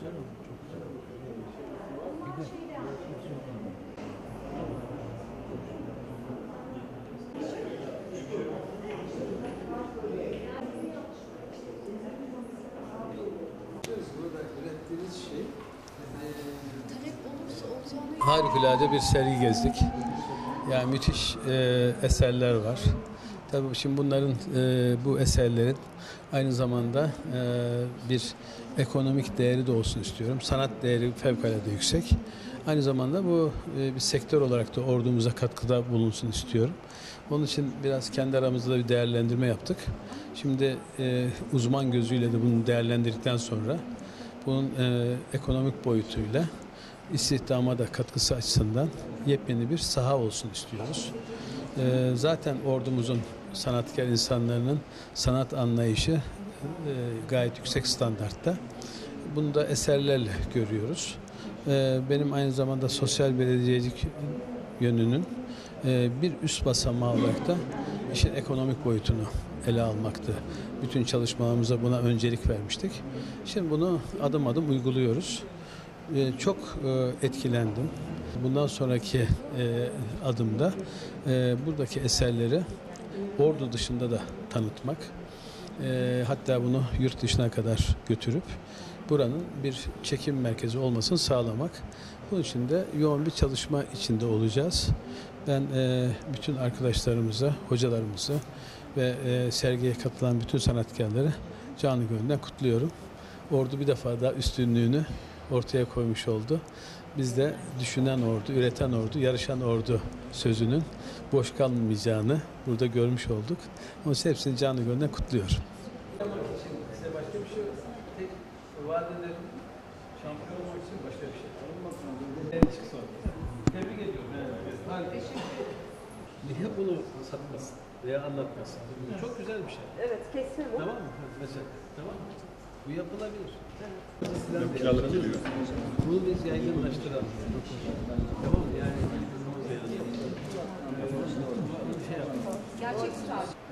güzel oldu, çok güzel oldu. Bir de Burada ürettiğiniz şey talep olursa olacağını harikulade bir sergi gezdik. Yani müthiş eserler var. Tabii şimdi bunların bu eserlerin aynı zamanda bir ekonomik değeri de olsun istiyorum. Sanat değeri fevkalade yüksek. Aynı zamanda bu bir sektör olarak da ordumuza katkıda bulunsun istiyorum. Onun için biraz kendi aramızda da bir değerlendirme yaptık. Şimdi uzman gözüyle de bunu değerlendirdikten sonra bunun ekonomik boyutuyla istihdama da katkısı açısından yepyeni bir saha olsun istiyoruz. Zaten ordumuzun sanatkar insanlarının sanat anlayışı gayet yüksek standartta. Bunu da eserlerle görüyoruz. Benim aynı zamanda sosyal belediyecilik yönünün bir üst basamağı olarak da işin ekonomik boyutunu ele almaktı. Bütün çalışmalarımıza buna öncelik vermiştik. Şimdi bunu adım adım uyguluyoruz. Çok etkilendim. Bundan sonraki adımda buradaki eserleri Ordu dışında da tanıtmak, hatta bunu yurt dışına kadar götürüp buranın bir çekim merkezi olmasını sağlamak. Bunun için de yoğun bir çalışma içinde olacağız. Ben bütün arkadaşlarımıza, hocalarımıza ve sergiye katılan bütün sanatkarları canı gönülden kutluyorum. Ordu bir defa daha üstünlüğünü ortaya koymuş oldu. Biz de düşünen ordu, üreten ordu, yarışan ordu sözünün boş kalmayacağını burada görmüş olduk. Onun için hepsini canı gönülden kutluyorum. Size başka bir şey yok. Tek vaat ederim. Şampiyon olmak için başka bir şey. Tebrik ediyorum. Niye bunu satmasın veya anlatmasın? Bu çok güzel bir şey. Evet, kesin bu. Tamam mı? Mesela, tamam mı? Bu yapılabilir. kiralık geliyor. Bunu biz yaygınlaştıralım. Tamam mı? Yani şey yapalım. Gerçek star.